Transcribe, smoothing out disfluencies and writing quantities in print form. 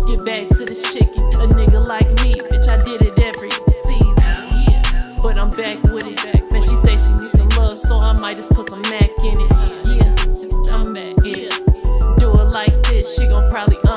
Get back to this chicken, a nigga like me, bitch, I did it every season, yeah. But I'm back with it. Now she say she needs some love, so I might just put some Mac in it, yeah. I'm back, yeah. Do it like this, she gon' probably